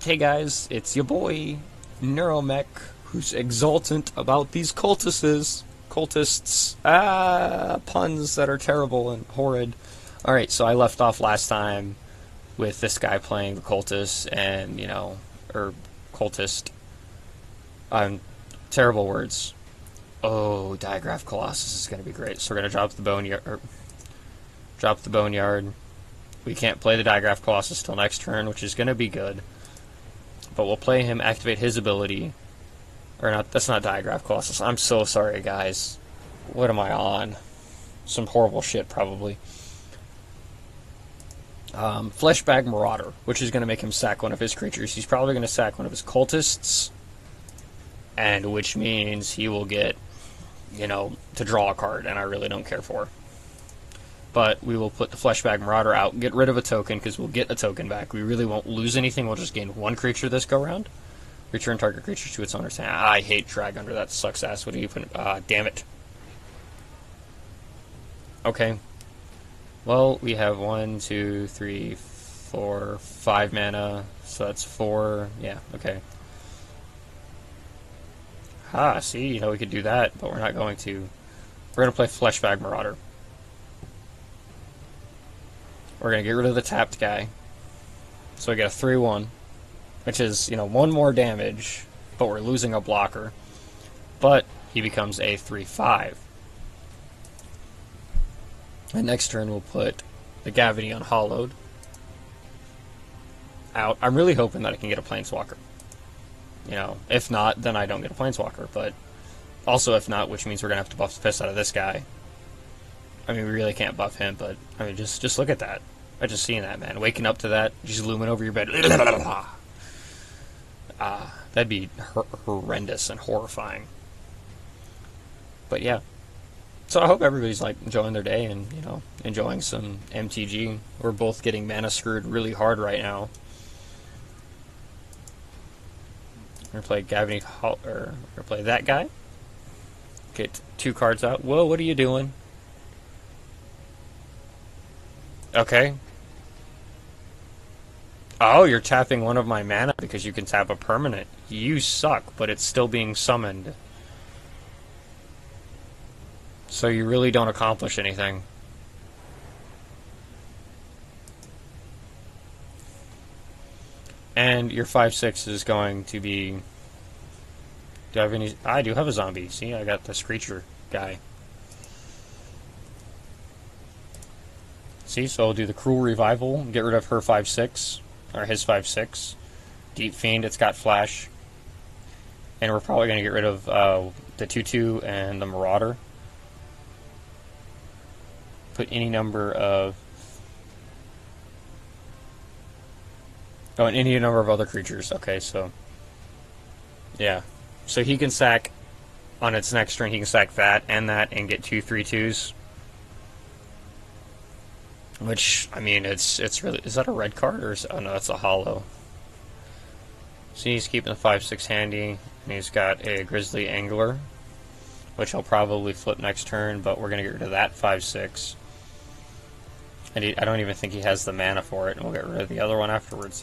Hey guys, it's your boy, Neuromech, who's exultant about these cultists. Puns that are terrible and horrid. Alright, so I left off last time with this guy playing the cultist, and, or cultist. Terrible words. Oh, Digraph Colossus is going to be great. So we're going to drop the Boneyard. We can't play the Digraph Colossus till next turn, which is going to be good. But we'll play him, activate his ability. Or not, that's not Digraph Colossus. I'm so sorry, guys. What am I on? Some horrible shit, probably. Fleshbag Marauder, which is going to make him sack one of his creatures. He's probably going to sack one of his cultists. And which means he will get, to draw a card, and I really don't care for. But we will put the Fleshbag Marauder out, get rid of a token, because we'll get a token back. We really won't lose anything, we'll just gain one creature this go-round. Return target creature to its owner's hand. I hate Drag Under, that sucks ass. What do you put? Damn it. Okay. Well, we have 1, 2, 3, 4, 5 mana, so that's 4, yeah, okay. See, we could do that, but we're not going to. We're going to play Fleshbag Marauder. We're going to get rid of the tapped guy. So we get a 3-1, which is, 1 more damage, but we're losing a blocker. But he becomes a 3-5. And next turn we'll put the Gavity Unhollowed out. I'm really hoping that I can get a Planeswalker. If not, then I don't get a Planeswalker. But also if not, which means we're going to have to buff the piss out of this guy. I mean, we really can't buff him, but, just look at that. I just seen that, man. Waking up to that, just looming over your bed. That'd be horrendous and horrifying. But yeah. So I hope everybody's, enjoying their day and, enjoying some MTG. We're both getting mana screwed really hard right now. We're going to play Gavany, or we're going to play that guy. Get 2 cards out. Whoa, what are you doing? Okay. Oh, you're tapping one of my mana because you can tap a permanent. You suck, but it's still being summoned. So you really don't accomplish anything. And your 5/6 is going to be... Do I have any... I do have a zombie. See, I got the Screecher guy. See, so I'll do the Cruel Revival, get rid of her 5/6, or his 5/6. Deep Fiend, it's got Flash. And we're probably going to get rid of the 2/2 and the Marauder. Put any number of... Oh, and any number of other creatures. Okay, so... Yeah. So he can sack, on its next turn, he can sack that and get 2 3/2s. Which, it's really... Is that a red card, or is... Oh, no, that's a hollow. So he's keeping the 5/6 handy, and he's got a Grizzly Angler, which I'll probably flip next turn, but we're going to get rid of that 5/6. And I don't even think he has the mana for it, and we'll get rid of the other one afterwards,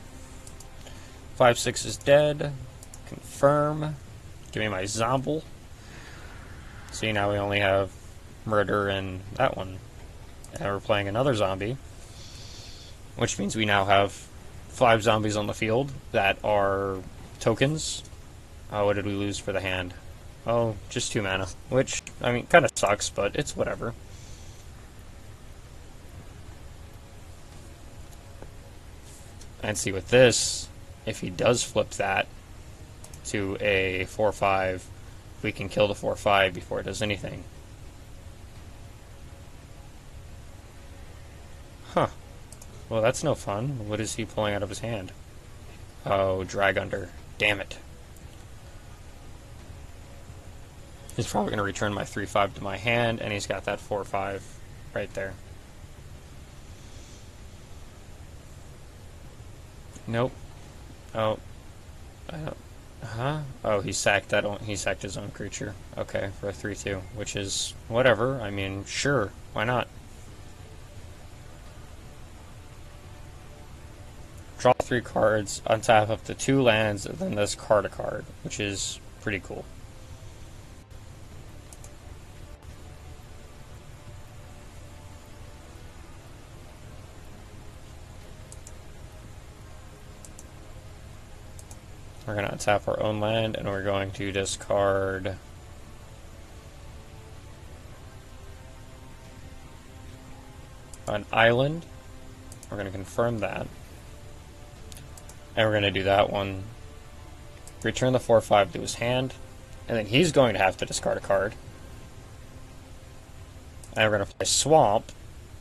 5/6 is dead. Confirm. Give me my Zomble. See, now we only have Murder and that one. And we're playing another zombie, which means we now have 5 zombies on the field that are tokens. What did we lose for the hand? Oh, just 2 mana, which, kind of sucks, but it's whatever. And see, with this, if he does flip that to a 4/5, we can kill the 4/5 before it does anything. Huh. Well, that's no fun. What is he pulling out of his hand? Oh, Drag Under. Damn it. He's probably going to return my 3/5 to my hand, and he's got that 4/5 right there. Nope. Oh. Oh, he sacked that. He sacked his own creature. Okay, for a 3/2, which is whatever. Sure, why not? draw 3 cards, untap up to 2 lands, and then discard a card, which is pretty cool. We're going to untap our own land, and we're going to discard an island. We're going to confirm that. And we're going to do that one. Return the 4/5 to his hand. And then he's going to have to discard a card. And we're going to play Swamp.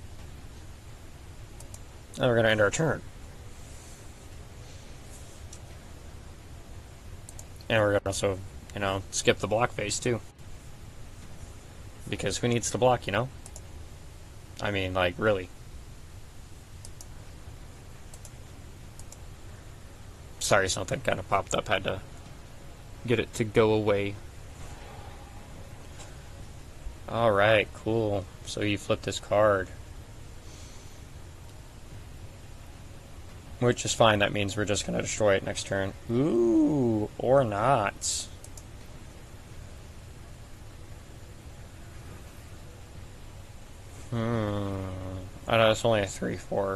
And we're going to end our turn. And we're going to also, you know, skip the block phase too. Because who needs to block, you know? I mean, like, really. Sorry, something kind of popped up. Had to get it to go away. Alright, cool. So you flip this card. Which is fine. That means we're just going to destroy it next turn. Ooh, or not. I know it's only a 3/4.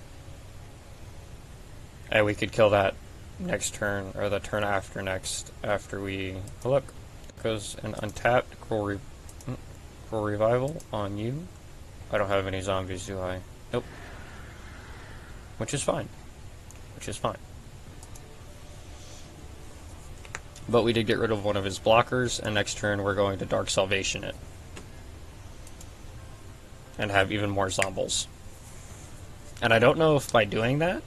And we could kill that next turn, or the turn after next, after we... Oh, look. Goes an untapped Cruel Revival on you. I don't have any zombies, do I? Nope. Which is fine. Which is fine. But we did get rid of one of his blockers, and next turn we're going to Dark Salvation it. And have even more zombies. And I don't know if by doing that,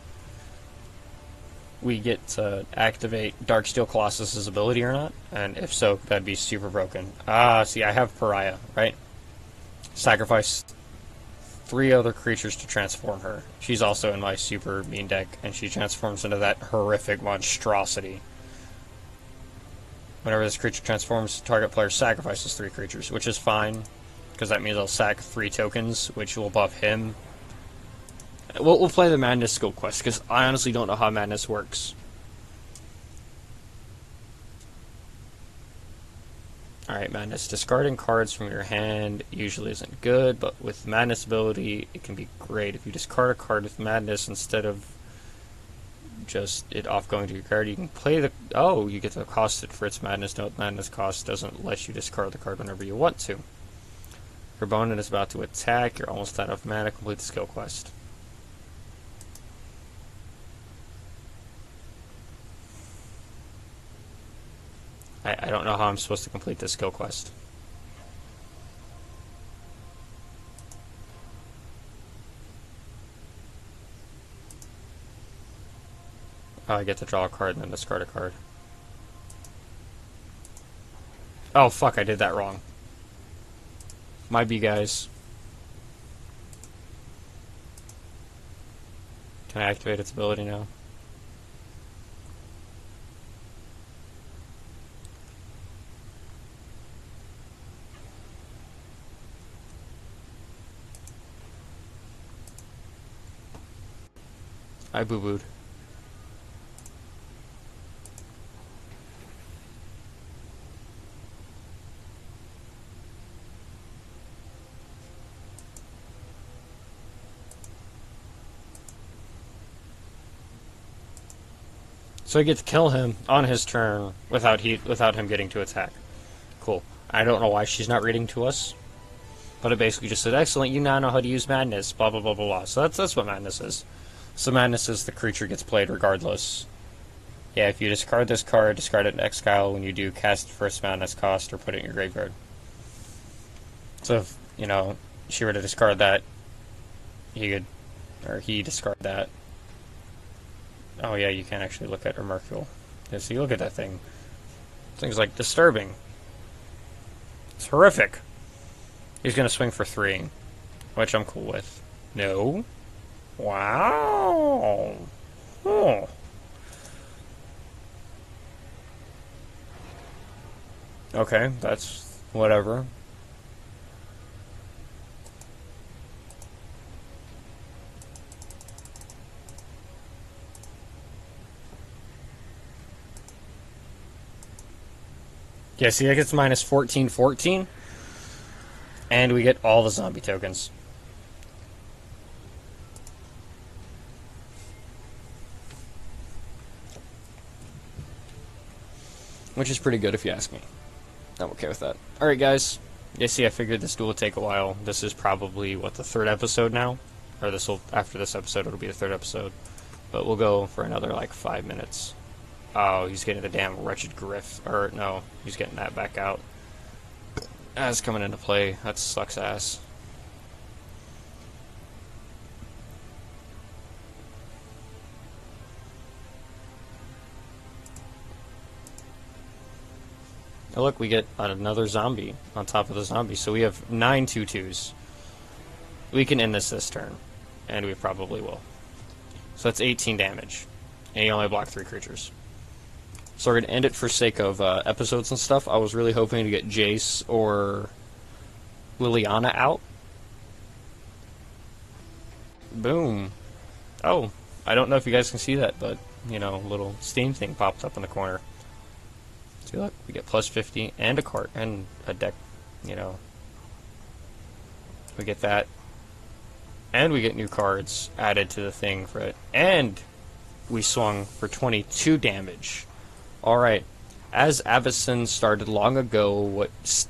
we get to activate Darksteel Colossus' ability or not. And if so, that'd be super broken. Ah, see, I have Pariah, right? Sacrifice 3 other creatures to transform her. She's also in my super mean deck, and she transforms into that horrific monstrosity. Whenever this creature transforms, target player sacrifices 3 creatures, which is fine, because that means I'll sack 3 tokens, which will buff him. We'll play the Madness skill quest, because I honestly don't know how Madness works. Alright, Madness. Discarding cards from your hand usually isn't good, but with Madness ability, it can be great. If you discard a card with Madness instead of just it off going to your card, you can play the... Oh, you get to cost it for its Madness. Note Madness cost doesn't let you discard the card whenever you want to. Your opponent is about to attack, you're almost out of mana, complete the skill quest. I don't know how I'm supposed to complete this skill quest. Oh, I get to draw a card and then discard a card. Oh, fuck, I did that wrong. Might be, guys. Can I activate its ability now? I boo-booed. So I get to kill him on his turn without him getting to attack. Cool. I don't know why she's not reading to us, but it basically just said, "Excellent, you now know how to use Madness." Blah blah blah blah blah. So that's what Madness is. So Madness is the creature gets played regardless. Yeah, if you discard this card, discard it in Exile. When you do, cast first Madness cost or put it in your graveyard. So if, you know, she were to discard that, he discard that. Oh yeah, you can actually look at her Mercurial. Yeah, see, look at that thing. Things like disturbing. It's horrific. He's gonna swing for 3, which I'm cool with. No. Wow. Oh. Okay, that's whatever. Yeah, see, that gets minus 14, and we get all the zombie tokens. Which is pretty good if you ask me. I'm okay with that. Alright, guys. Yeah, see, I figured this duel would take a while. This is probably, what, the third episode now? Or after this episode, it'll be the third episode. But we'll go for another, like, 5 minutes. Oh, he's getting the damn wretched griff. Or, no, he's getting that back out. That's coming into play. That sucks ass. Oh, look, we get another zombie on top of the zombie. So we have 9 2/2s. We can end this turn. And we probably will. So that's 18 damage. And you only block 3 creatures. So we're going to end it for sake of episodes and stuff. I was really hoping to get Jace or Liliana out. Boom. Oh, I don't know if you guys can see that, but, you know, a little Steam thing popped up in the corner. See, look, we get plus 50 and a card and a deck, you know. We get that. And we get new cards added to the thing for it. And we swung for 22 damage. Alright. As Avacyn started long ago, what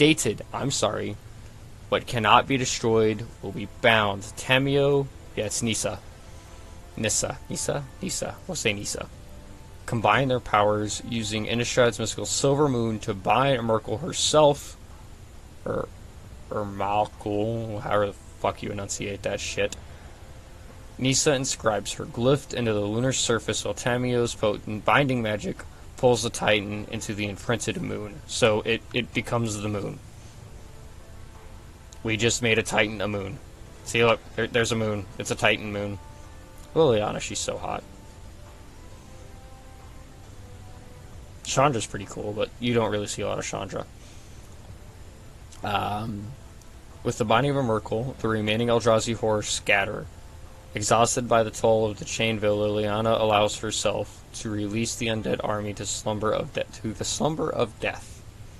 cannot be destroyed will be bound. Tamio, yeah, it's Nissa. Nissa. We'll say Nissa. Combine their powers using Innistrad's mystical Silver Moon to bind Merkle herself, or Malkul, however the fuck you enunciate that shit. Nissa inscribes her glyph into the lunar surface while Tamio's potent binding magic pulls the Titan into the imprinted moon. So it becomes the moon. We just made a Titan a moon. See, look, there's a moon. It's a Titan moon. Liliana, she's so hot. Chandra's pretty cool, but you don't really see a lot of Chandra. With the binding of a Merkle, the remaining Eldrazi horrors scatter. Exhausted by the toll of the Chainville, Liliana allows herself to release the undead army to the slumber of death.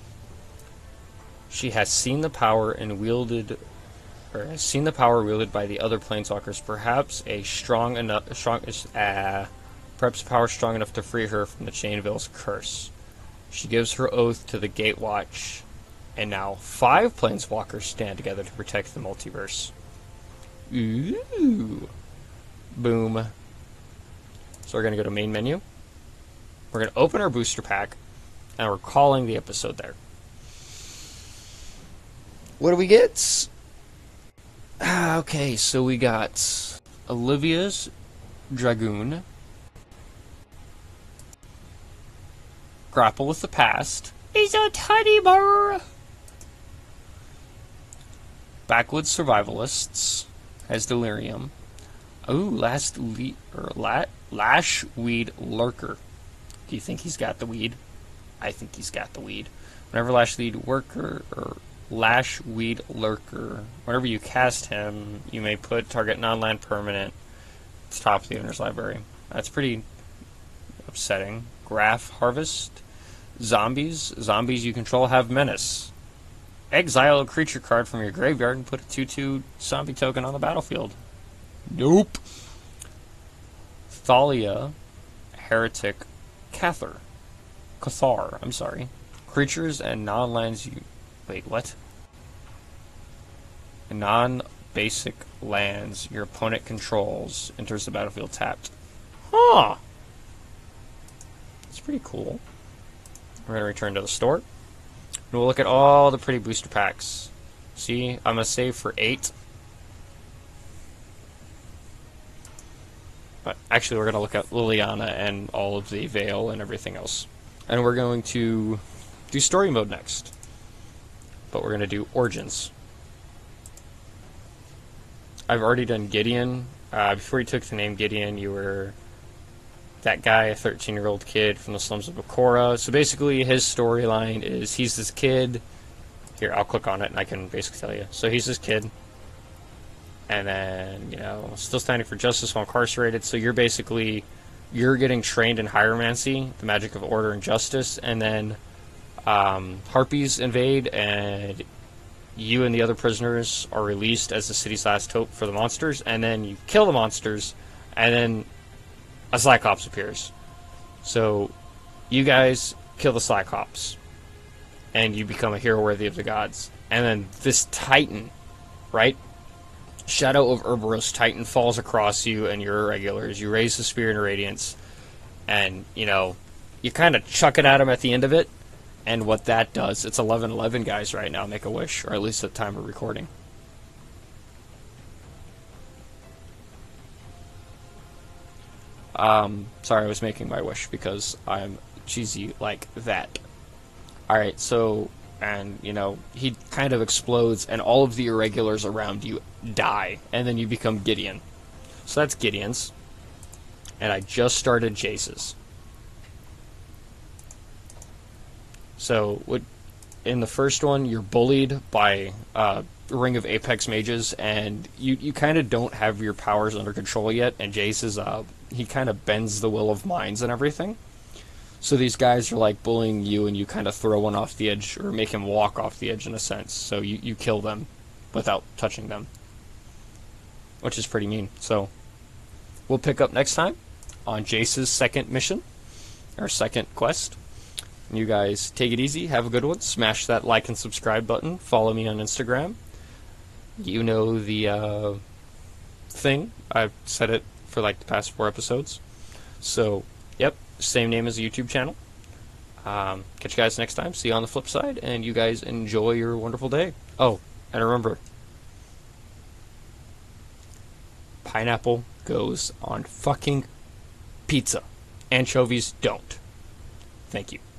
She has seen the power wielded by the other planeswalkers, perhaps power strong enough to free her from the Chainville's curse. She gives her oath to the Gatewatch, and now 5 planeswalkers stand together to protect the multiverse. Ooh. Boom. So we're going to go to main menu. We're going to open our booster pack, and we're calling the episode there. What do we get? Okay, so we got Olivia's Dragoon, Grapple with the Past, he's a teddy bear. Backwoods Survivalists has Delirium. Ooh, Lashweed Lurker. Do you think he's got the weed? I think he's got the weed. Whenever Lashweed Lurker, whenever you cast him, you may put target non-land permanent at the top of the owner's library. That's pretty upsetting. Graph Harvest. Zombies you control have Menace. Exile a creature card from your graveyard and put a 2/2 zombie token on the battlefield. Nope. Thalia, Heretic, Cathar, I'm sorry. Creatures and non-lands you... Wait, what? Non-basic lands your opponent controls enters the battlefield tapped. Huh! That's pretty cool. We're going to return to the store. And we'll look at all the pretty booster packs. See, I'm going to save for 8. But actually, we're going to look at Liliana and all of the Veil and everything else. And we're going to do story mode next. But we're going to do Origins. I've already done Gideon. Before you took the name Gideon, you were that guy, a 13-year-old kid from the slums of Bakura. So basically, his storyline is he's this kid. Here, I'll click on it and I can basically tell you. So he's this kid. And then, you know, still standing for justice while incarcerated. So you're getting trained in hieromancy, the magic of order and justice. And then Harpies invade, and you and the other prisoners are released as the city's last hope for the monsters, and then you kill the monsters, and then a Cyclops appears. So you guys kill the Cyclops, and you become a hero worthy of the gods. And then this Titan, right? Shadow of Ouroboros Titan falls across you and your irregulars. You raise the Spear in Radiance, and, you know, you kind of chuck it at him at the end of it. And what that does, it's 11:11, guys, right now. Make a wish, or at least at the time of recording. Sorry, I was making my wish because I'm cheesy like that. Alright, so, and, you know, he kind of explodes, and all of the irregulars around you die, and then you become Gideon. So that's Gideon's. And I just started Jace's. So, in the first one, you're bullied by a ring of Apex Mages, and you kind of don't have your powers under control yet, and Jace is, he kind of bends the will of minds and everything. So these guys are like bullying you, and you kind of throw one off the edge, or make him walk off the edge in a sense. So you kill them without touching them, which is pretty mean. So we'll pick up next time on Jace's second mission, or second quest. You guys take it easy, have a good one, smash that like and subscribe button, follow me on Instagram. You know the thing, I've said it for like the past 4 episodes. So, yep, same name as the YouTube channel. Catch you guys next time, see you on the flip side, and you guys enjoy your wonderful day. Oh, and remember, pineapple goes on fucking pizza. Anchovies don't. Thank you.